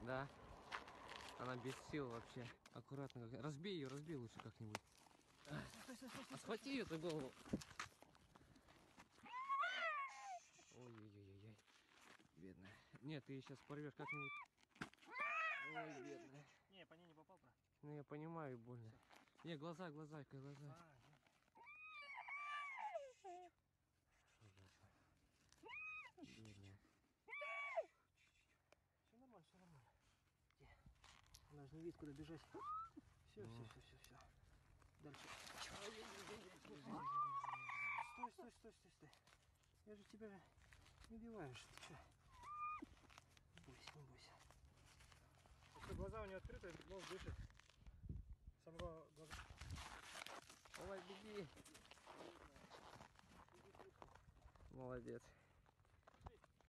Да. Она без сил вообще. Аккуратно. Разбей ее, разбей лучше как-нибудь. А схвати ее ты голову. Ой-ой-ой-ой. Бедная. Нет, ты сейчас порвешь как-нибудь. Ой, бедная. Не, по ней не попал, брат. Ну я понимаю, больно. Все. Не, глаза. Бедная. Все нормально, все нормально. Она же не видит, куда бежать. Все. Дальше. Стой. Я же тебя не убиваю. Ты что? Не бойся. Если глаза у нее открыты, нос дышит. Самого глаза. Давай, беги. Молодец.